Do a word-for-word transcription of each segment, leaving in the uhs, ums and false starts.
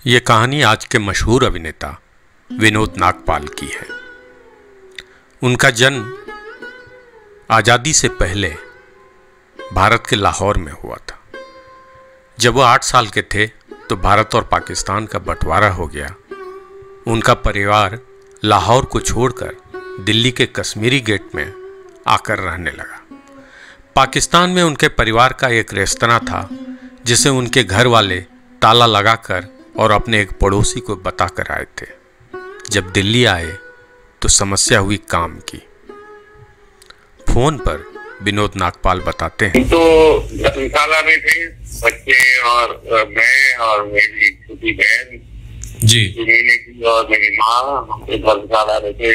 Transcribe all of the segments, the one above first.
ये कहानी आज के मशहूर अभिनेता विनोद नागपाल की है। उनका जन्म आज़ादी से पहले भारत के लाहौर में हुआ था। जब वो आठ साल के थे तो भारत और पाकिस्तान का बंटवारा हो गया। उनका परिवार लाहौर को छोड़कर दिल्ली के कश्मीरी गेट में आकर रहने लगा। पाकिस्तान में उनके परिवार का एक रेस्तरां था जिसे उनके घर वाले ताला लगाकर और अपने एक पड़ोसी को बताकर आए थे। जब दिल्ली आए तो समस्या हुई काम की। फोन पर विनोद नागपाल बताते हैं, तो धर्मशाला में थे बच्चे और मैं और मेरी छोटी बहन जी की और मेरी माँ। हम धर्मशाला में थे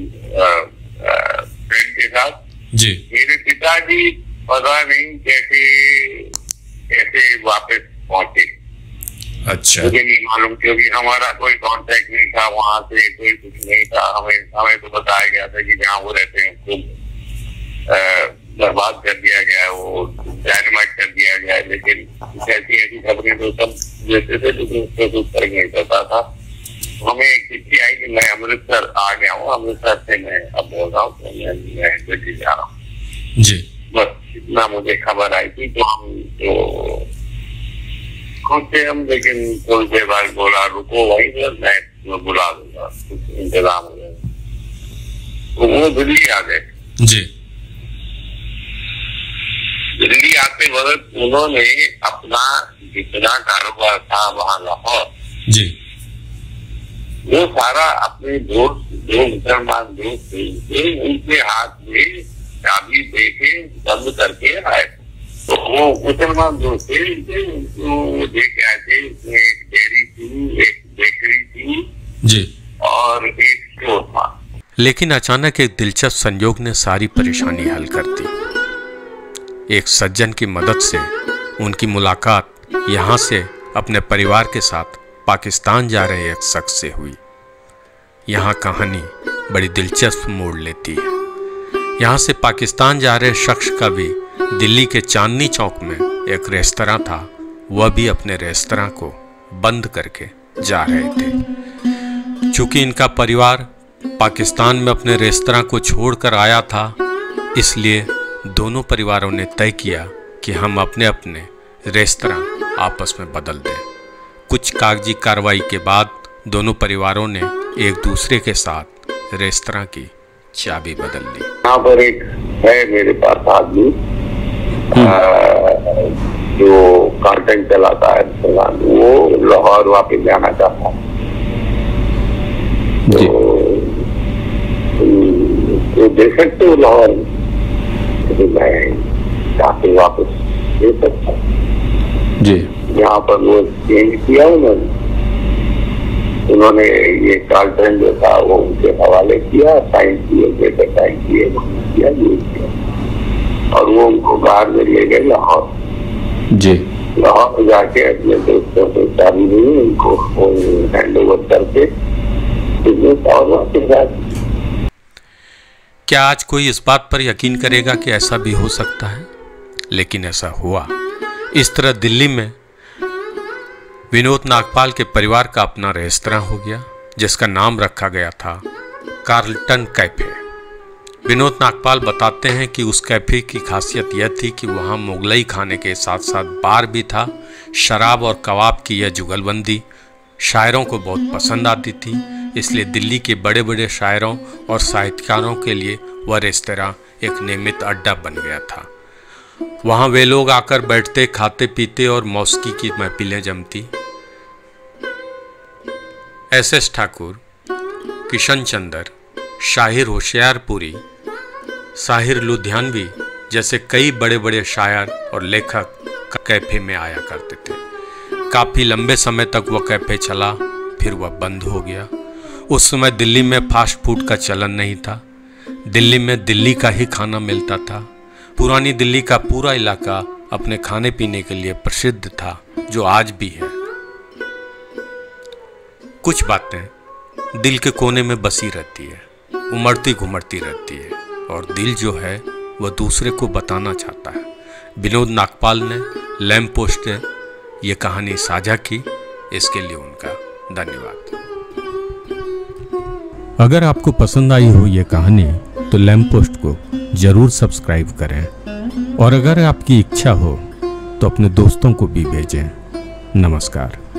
फ्रेंड के साथ जी। मेरे पिताजी पता नहीं कैसे कैसे वापस पहुंचे। अच्छा, मुझे नहीं मालूम क्योंकि हमारा कोई कांटेक्ट नहीं था वहां से, कोई कुछ नहीं था। हमें हमें तो बताया गया था कि जहाँ वो रहते हैं उसको बर्बाद कर दिया गया है, वो डायनामाइट कर दिया गया है। लेकिन ऐसी ऐसी खबरें तो सब देते थे, लेकिन उसको कुछ फर्क नहीं पड़ता था। हमें एक चिट्ठी आई कि मैं अमृतसर आ गया हूँ, अमृतसर से मैं अब बोल रहा हूँ, मैं दिल्ली जा रहा हूँ जी। बस इतना मुझे खबर आई थी। तो हम तो खुद से हम, लेकिन थोड़ी देर बाद बोला रुको वहीं पर, मैं बुला दूंगा, कुछ इंतजाम हो जाएगा। तो वो दिल्ली आ गए जी। दिल्ली आते वक्त उन्होंने अपना जितना कारोबार था वहाँ लाहौर जी, वो सारा अपने दोस्त जो मुसलमान दोस्त थे उनके हाथ में चाबी दे के बंद करके आए। तो वो मुसलमान दोस्त थे, वो देख आए थे। उसमें एक डेयरी थी, एक बेकरी थी जी और एक स्टोर था। लेकिन अचानक एक दिलचस्प संयोग ने सारी परेशानी हल कर दी। एक सज्जन की मदद से उनकी मुलाकात यहाँ से अपने परिवार के साथ पाकिस्तान जा रहे एक शख्स से हुई। यहाँ कहानी बड़ी दिलचस्प मोड़ लेती है। यहाँ से पाकिस्तान जा रहे शख्स का भी दिल्ली के चांदनी चौक में एक रेस्तरां था। वह भी अपने रेस्तरां को बंद करके जा रहे थे। चूंकि इनका परिवार पाकिस्तान में अपने रेस्तरां को छोड़कर आया था, इसलिए दोनों परिवारों ने तय किया कि हम अपने अपने रेस्तरां आपस में बदल दें। कुछ कागजी कार्रवाई के बाद दोनों परिवारों ने एक दूसरे के साथ रेस्तरां की चाबी बदल ली। यहाँ पर एक है मेरे पास आदमी जो कार्टन चलाता है, वो लाहौर वापस जाना चाहता है। तो, तो दे सकते हो लाहौर, मैं चाहते वापस दे सकता हूँ जी। यहाँ पर वो चेंज किया उन्होंने उन्होंने ये कार्टन जो था वो उनके हवाले किया, साइन किए, साइन किए किया ये किया और वो उनको बाहर में ले गए लाहौर जी। लाहौर जाके अपने दोस्तों से चाबी नहीं उनको हैंड ओवर करके क्या आज कोई इस बात पर यकीन करेगा कि ऐसा भी हो सकता है? लेकिन ऐसा हुआ। इस तरह दिल्ली में विनोद नागपाल के परिवार का अपना रेस्तरां हो गया, जिसका नाम रखा गया था कार्लटन कैफे। विनोद नागपाल बताते हैं कि उस कैफे की खासियत यह थी कि वहाँ मुगलई खाने के साथ साथ बार भी था। शराब और कबाब की यह जुगलबंदी शायरों को बहुत पसंद आती थी, इसलिए दिल्ली के बड़े बड़े शायरों और साहित्यकारों के लिए वह रेस्तरां एक नियमित अड्डा बन गया था। वहाँ वे लोग आकर बैठते, खाते पीते और मौसीकी की महफिलें जमती। एस एस ठाकुर, किशन चंद्र, शाहिर होशियारपुरी, साहिर लुधियानवी जैसे कई बड़े बड़े शायर और लेखक कैफे में आया करते थे। काफ़ी लंबे समय तक वह कैफे चला, फिर वह बंद हो गया। उस समय दिल्ली में फास्ट फूड का चलन नहीं था। दिल्ली में दिल्ली का ही खाना मिलता था। पुरानी दिल्ली का पूरा इलाका अपने खाने पीने के लिए प्रसिद्ध था, जो आज भी है। कुछ बातें दिल के कोने में बसी रहती है, उमड़ती घुमड़ती रहती है और दिल जो है वह दूसरे को बताना चाहता है। विनोद नागपाल ने लैंप पोस्ट ये कहानी साझा की इसके लिए उनका धन्यवाद। अगर आपको पसंद आई हो ये कहानी तो लैंप पोस्ट को जरूर सब्सक्राइब करें और अगर आपकी इच्छा हो तो अपने दोस्तों को भी भेजें। नमस्कार।